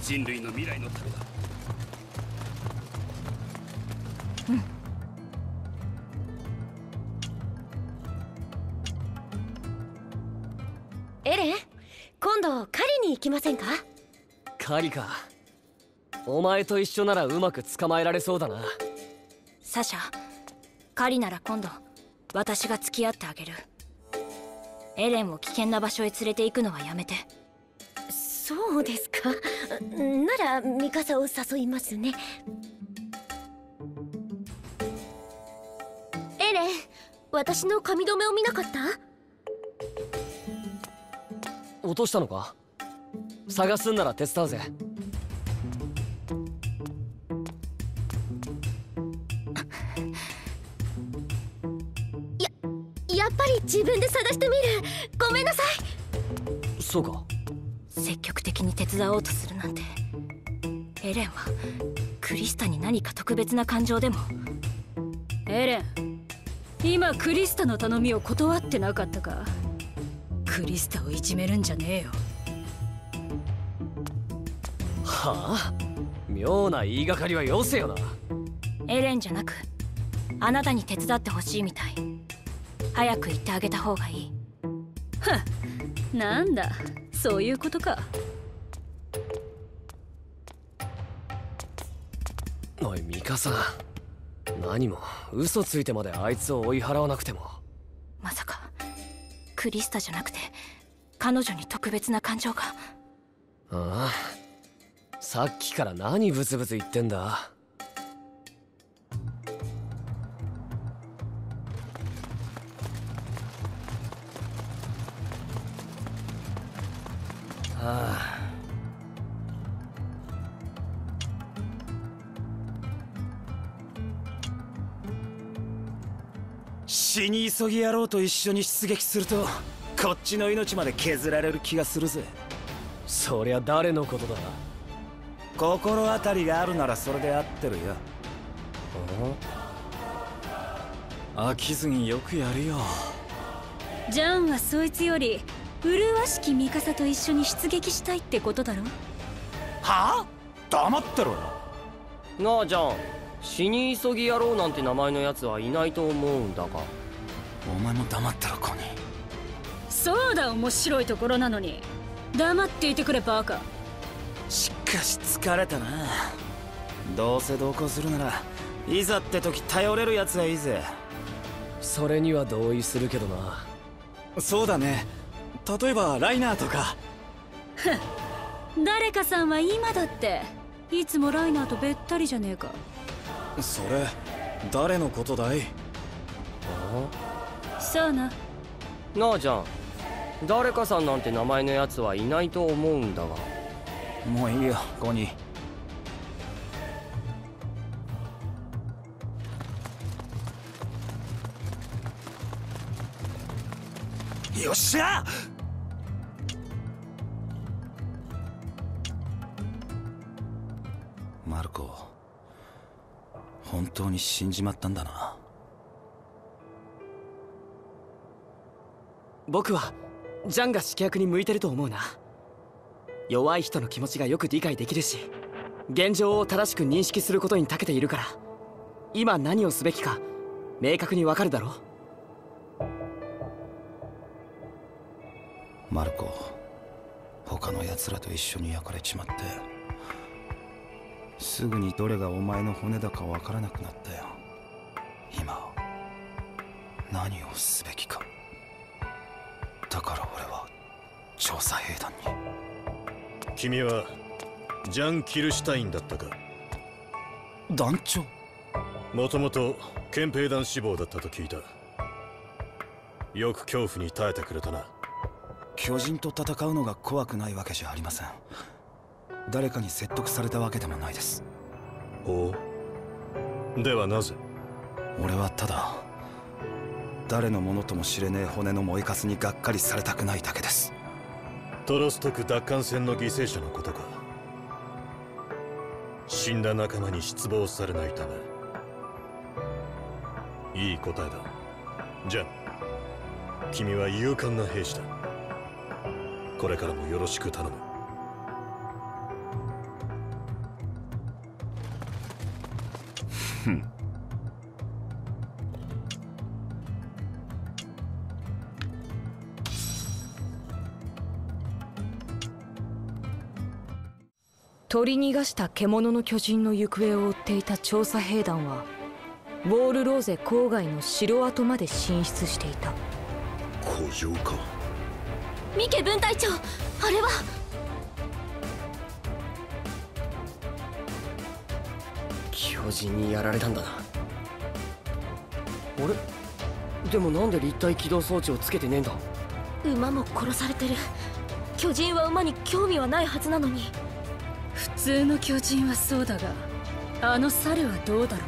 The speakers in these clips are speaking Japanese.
人類の未来のためだ。 エレン、今度狩りに行きませんか？ 狩りか。お前と一緒ならうまく捕まえられそうだな。 サシャ、狩りなら今度私が付き合ってあげる。エレンを危険な場所へ連れて行くのはやめて。 そうですか。ならミカサを誘いますね。エレン、私の髪留めを見なかった？ 落としたのか？探すんなら手伝うぜ。 やっぱり自分で探してみる。ごめんなさい。 そうか。 積極的に手伝おうとするなんて。エレンはクリスタに何か特別な感情でも？ エレン、今クリスタの頼みを断ってなかったか？クリスタをいじめるんじゃねえよ。 はあ？妙な言いがかりはよせよな。 エレンじゃなくあなたに手伝ってほしいみたい。早く言ってあげた方がいい。 はっ、なんだそういうことか。 おいミカサ、何も嘘ついてまであいつを追い払わなくても。 まさかクリスタじゃなくて彼女に特別な感情が？ ああ、さっきから何ブツブツ言ってんだ。はあ、 死に急ぎ野郎と一緒に出撃するとこっちの命まで削られる気がするぜ。 そりゃ誰のことだ？ 心当たりがあるならそれで合ってるよ。 飽きずによくやるよ。 ジャンはそいつより麗しきミカサと一緒に出撃したいってことだろ？ はあ？黙ってろよ。 なあジャン、死に急ぎ野郎なんて名前のやつはいないと思うんだが。 お前も黙ってろコニー。 そうだ、面白いところなのに黙っていてくれバカ。 しかし疲れたな。どうせ同行するならいざって時頼れるやつがいいぜ。 それには同意するけどな。 そうだね。例えばライナーとか。 誰かさんは今だっていつもライナーとべったりじゃねえか。 それ誰のことだい？ さあな。 なあジャン、誰かさんなんて名前のやつはいないと思うんだが。 もういいよコニー。よっしゃ！マルコ、本当に死んじまったんだな。 僕はジャンが指揮役に向いてると思うな。弱い人の気持ちがよく理解できるし、現状を正しく認識することに長けているから、今何をすべきか明確にわかるだろう。 マルコ、他の奴らと一緒に焼かれちまってすぐにどれがお前の骨だかわからなくなったよ。今何をすべきか。だから俺は調査兵団に。 君はジャン・キルシュタインだったか？ 団長？ もともと憲兵団志望だったと聞いた。よく恐怖に耐えてくれたな。 巨人と戦うのが怖くないわけじゃありません。誰かに説得されたわけでもないです。 ほう。ではなぜ？ 俺はただ誰のものとも知れねえ骨の燃えかすにがっかりされたくないだけです。 トロストク奪還戦の犠牲者のことか。死んだ仲間に失望されないため。いい答えだ。じゃあ君は勇敢な兵士だ。これからもよろしく頼む。 取り逃がした獣の巨人の行方を追っていた調査兵団はウォールローゼ郊外の城跡まで進出していた。 古城か。 ミケ分隊長、あれは。 巨人にやられたんだな。あれでもなんで立体起動装置をつけてねえんだ。 馬も殺されてる。巨人は馬に興味はないはずなのに。 普通の巨人はそうだが、あの猿はどうだろうな。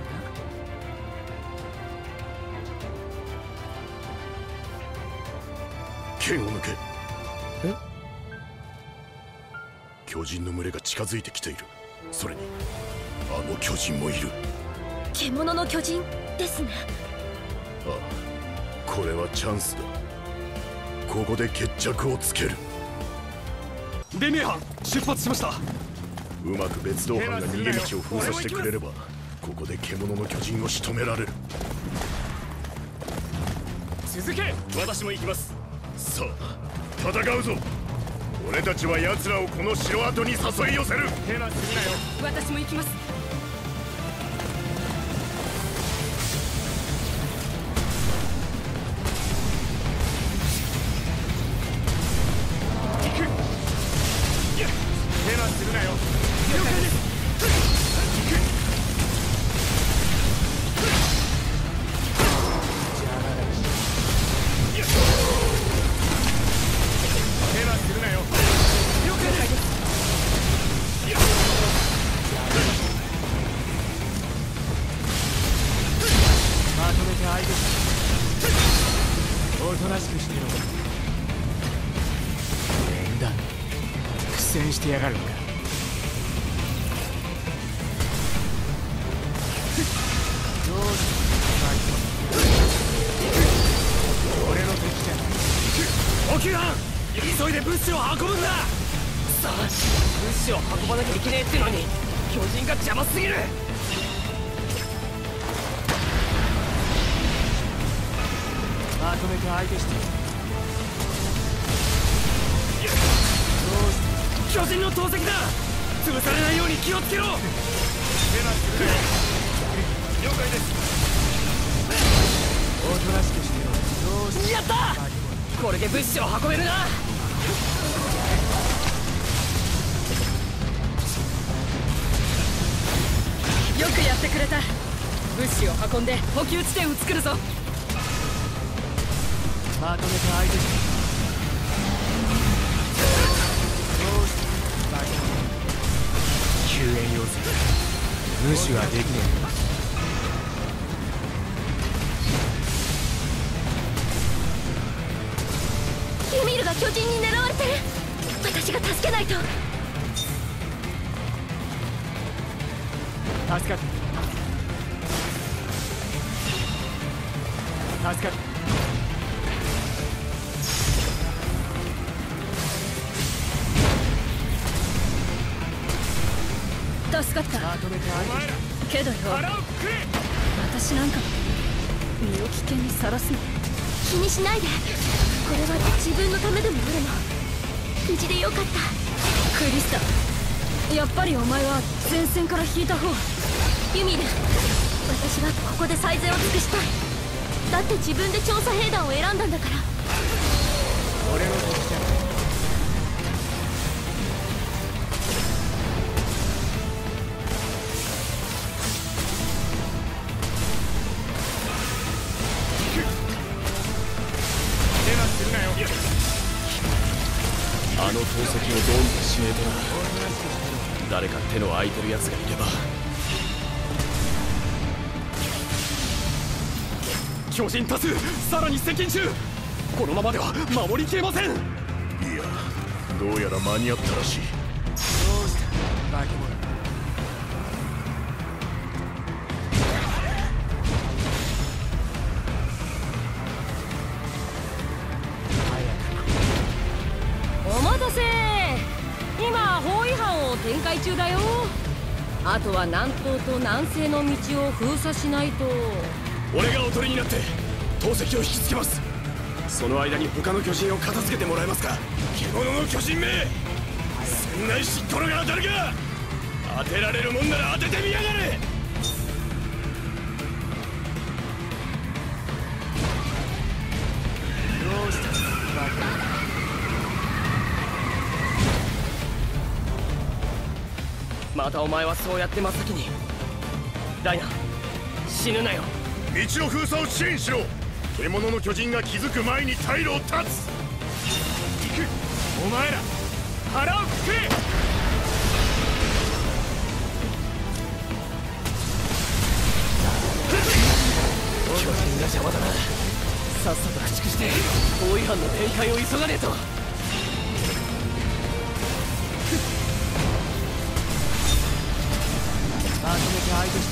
剣を抜け。え？巨人の群れが近づいてきている。それにあの巨人もいる。 獣の巨人ですね。 ああ、これはチャンスだ。ここで決着をつける。 デミエ班出発しました。 うまく別動班が逃げ道を封鎖してくれれば、ここで獣の巨人を仕留められる。 続け。私も行きます。 さあ戦うぞ。俺たちは奴らをこの城跡に誘い寄せる。 手はすぎなよ。 私も行きます。 行く。手はするなよ。了解です。 おとなしくしてろ。縁だ。苦戦してやがるのか。どうした。俺の敵じゃない。 補給班、急いで物資を運ぶんだ。 さあ、物資を運ばなきゃいけねえってのに巨人が邪魔すぎる。 まとめて相手して。 巨人の投石だ。潰されないように気をつけろ。手はするなよ。了解です。 おとなしくしてろ。どうした。 やった。これで物資を運べるな。 よくやってくれた。物資を運んで補給地点を作るぞ。 まとめて相手して。どうした。救援要請。無視はできねユミルが巨人に狙われてる。私が助けないと。 助かった。助かった。 助かった。けどよ、私なんか身を危険にさらすの。 気にしないで。これは自分のためでもあるの。無事でよかった。 クリスタ、やっぱりお前は前線から引いた方が。 ユミル、私はここで最善を尽くしたい。だって自分で調査兵団を選んだんだから。 俺の敵じゃない。 あの投石をどうにかしねえとな。誰か手の空いてるやつがいれば。 巨人多数、さらに接近中。このままでは守りきれません。いや、 どうやら間に合ったらしい。 どうした化け物。 お待たせ。今包囲班を展開中だよ。 あとは南東と南西の道を封鎖しないと。 俺がおとりになって投石を引きつけます。その間に他の巨人を片付けてもらえますか。獣の巨人め、船内しっころが当たるか。当てられるもんなら当ててみやがれ。 どうしたバカ。またお前はそうやって真っ先に。ダイナ、死ぬなよ。 道の封鎖を支援しろ。獣の巨人が気づく前に退路を断つ。行く。 お前ら腹をくくれ。 巨人が邪魔だな。さっさと駆逐して包囲班の展開を急がねえと。 まとめて相手して。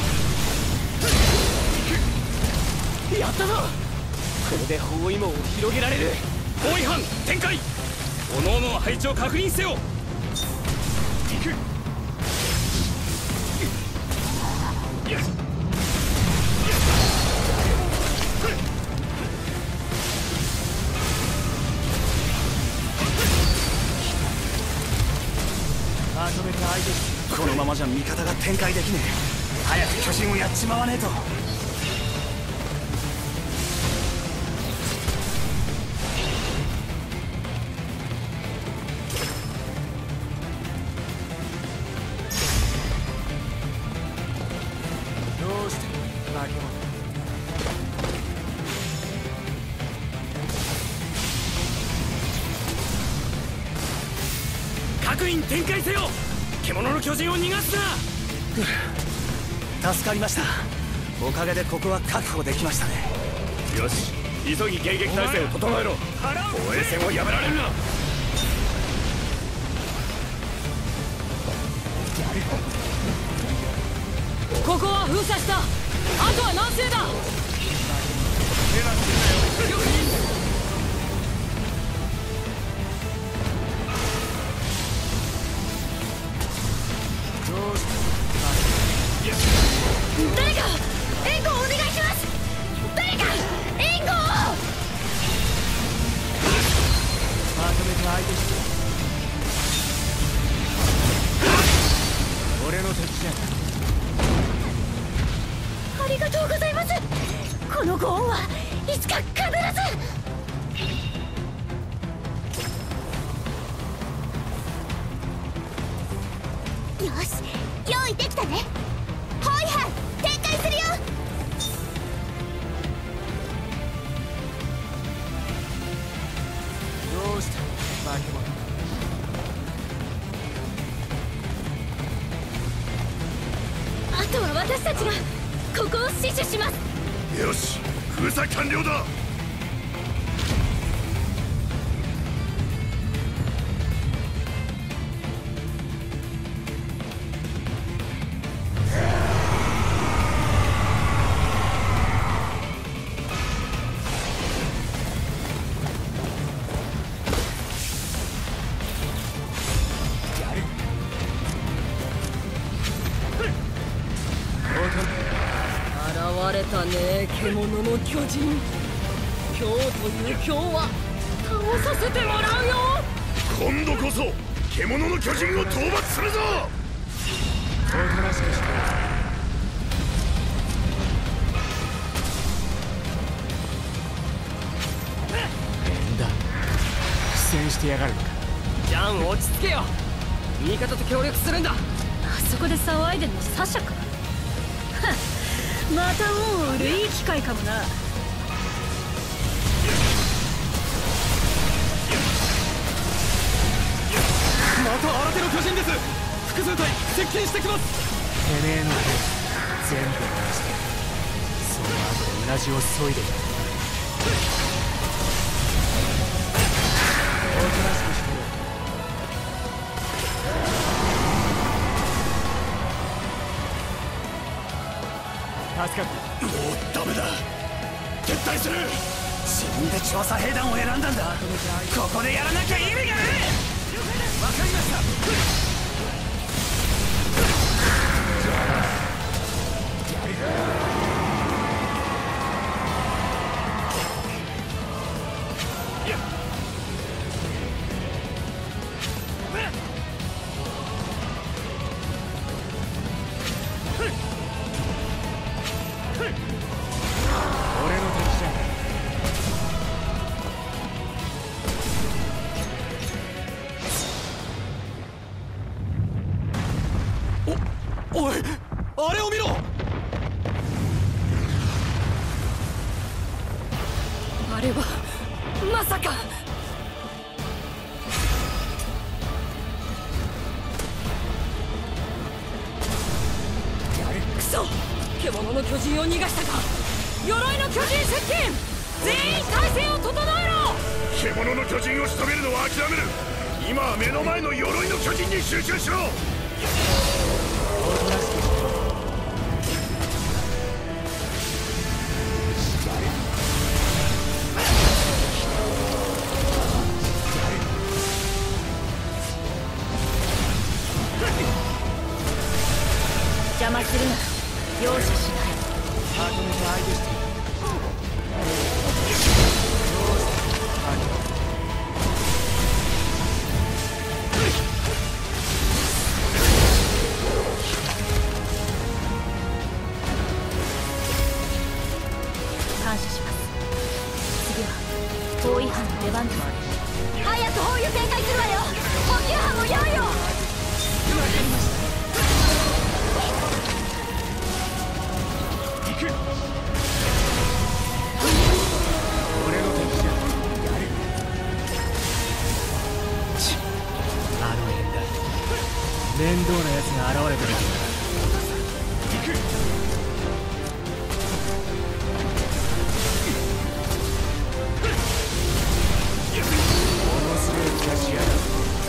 やったぞ。これで包囲網を広げられる。 包囲班展開。おのおの配置を確認せよ。行く。 まとめて相手して。 このままじゃ味方が展開できねえ。早く巨人をやっちまわねえと。 どうして化け物。 各員展開せよ。獣の巨人を逃がすな。 助かりました。おかげでここは確保できましたね。 よし、急ぎ迎撃態勢を整えろ。防衛線をやめられるな。 ここは封鎖した。あとは南西だ。 どうした誰か援護をお願いします。誰か援護を。 まとめて相手して。俺の敵じゃ。 ありがとうございます。このご恩はいつか必ず。よし、用意できたね。包囲班展開するよ。 どうした化け物。 あとは私たちがここを死守します。 よし、封鎖完了だ。 現れたね、獣の巨人。今日という今日は倒させてもらうよ。 今度こそ獣の巨人を討伐するぞ。 おとなしくして。変だ。苦戦してやがるのか。 ジャン、落ち着けよ。味方と協力するんだ。 あそこで騒いでんのサシャか。また恩を売るいい機会かもな。 また新手の巨人です。複数体接近してきます。 てめえの手全部回して、その後でうなじを削いでやる。おとなしくしてろ。助かった。 もうダメだ。撤退する。自分で調査兵団を選んだんだ。ここでやらなきゃ意味がねえ。わかりました。 獣の巨人を逃がしたか。鎧の巨人接近。全員態勢を整えろ。 獣の巨人を仕留めるのは諦める。今は目の前の鎧の巨人に集中しろ。 邪魔するな。容赦しない。 まとめて相手している。 感謝します。次は包囲班の出番です。 早く包囲を展開するわよ。補給班も用意を。 俺の敵じゃ。やる。あの辺だ。面倒な奴が現れてる。行く。ものすごいキャッシュやだ。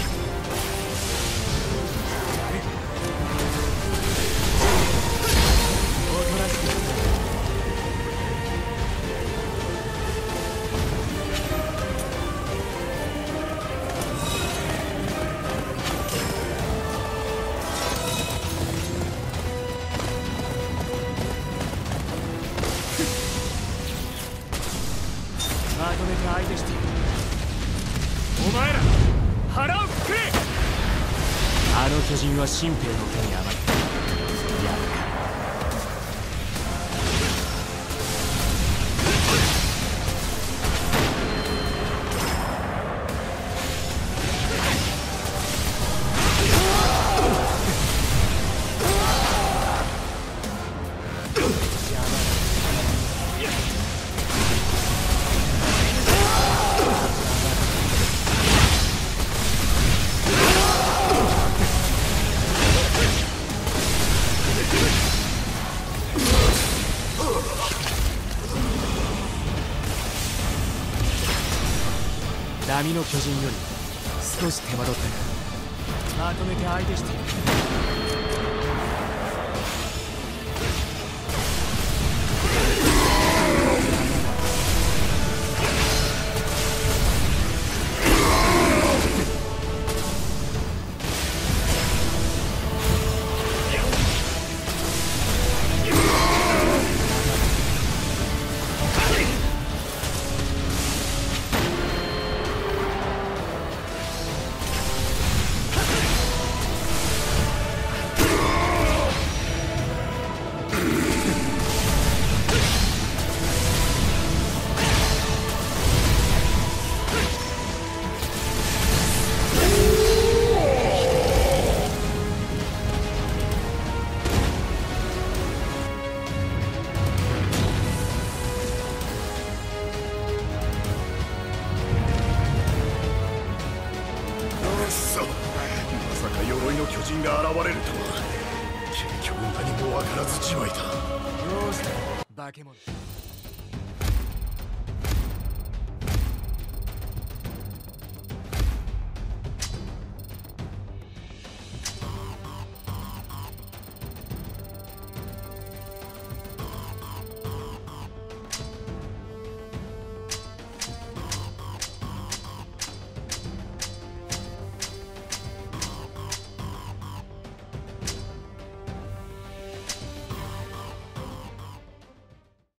おとなしく。まとめて相手している。お前ら腹をくくれ。あの巨人は新兵の手に余った。やるか。波の巨人より少し手間取ったがまとめて相手している。 まさか鎧の巨人が現れるとは。結局何も分からずじまいだ。 どうした化け物。